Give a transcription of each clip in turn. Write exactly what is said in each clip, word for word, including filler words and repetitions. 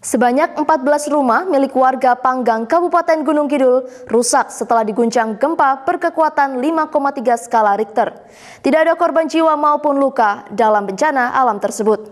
Sebanyak empat belas rumah milik warga Panggang, Kabupaten Gunung Kidul rusak setelah diguncang gempa berkekuatan lima koma tiga skala Richter. Tidak ada korban jiwa maupun luka dalam bencana alam tersebut.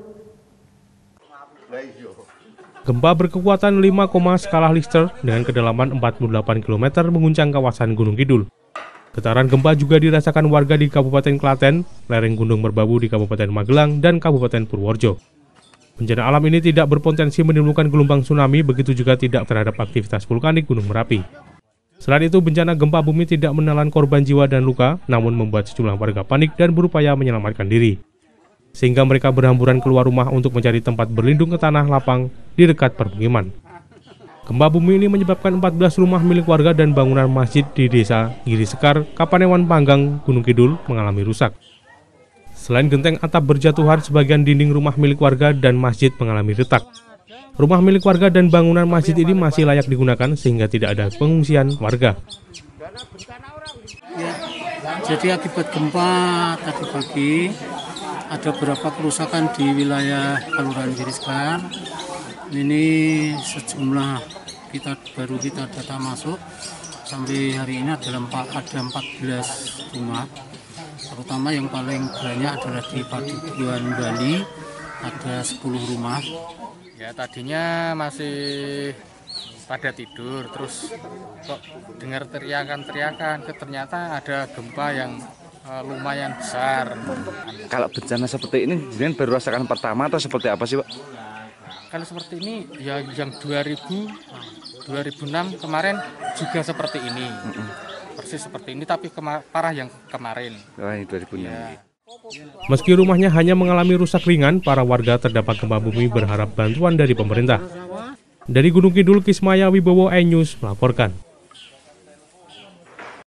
Gempa berkekuatan lima skala Richter dengan kedalaman empat puluh delapan kilometer mengguncang kawasan Gunung Kidul. Getaran gempa juga dirasakan warga di Kabupaten Klaten, lereng Gunung Merbabu di Kabupaten Magelang, dan Kabupaten Purworejo. Bencana alam ini tidak berpotensi menimbulkan gelombang tsunami, begitu juga tidak terhadap aktivitas vulkanik Gunung Merapi. Selain itu, bencana gempa bumi tidak menelan korban jiwa dan luka, namun membuat sejumlah warga panik dan berupaya menyelamatkan diri. Sehingga mereka berhamburan keluar rumah untuk mencari tempat berlindung ke tanah lapang di dekat permukiman. Gempa bumi ini menyebabkan empat belas rumah milik warga dan bangunan masjid di desa Giri Sekar, Kapanewon Panggang, Gunung Kidul mengalami rusak. Selain genteng atap berjatuhan, sebagian dinding rumah milik warga dan masjid mengalami retak. Rumah milik warga dan bangunan masjid ini masih layak digunakan sehingga tidak ada pengungsian warga. Ya, jadi akibat gempa tadi pagi ada beberapa kerusakan di wilayah Kelurahan Giri Sekar. Ini sejumlah kita baru kita data masuk sampai hari ini adalah ada empat belas rumah. Terutama yang paling banyak adalah di Padukuhan Bali, ada sepuluh rumah. Ya, tadinya masih pada tidur, terus kok dengar teriakan-teriakan, ternyata ada gempa yang uh, lumayan besar. Kalau bencana seperti ini, jadi baru rasakan pertama atau seperti apa sih, Pak? Kalau seperti ini, ya yang dua ribu, dua ribu enam kemarin juga seperti ini. Mm-mm. Persis seperti ini, tapi kema- parah yang kemarin. Oh, ini dua ribu enam. Ya. Meski rumahnya hanya mengalami rusak ringan, para warga terdampak gempa bumi berharap bantuan dari pemerintah. Dari Gunung Kidul, Kismaya Wibowo, iNews melaporkan.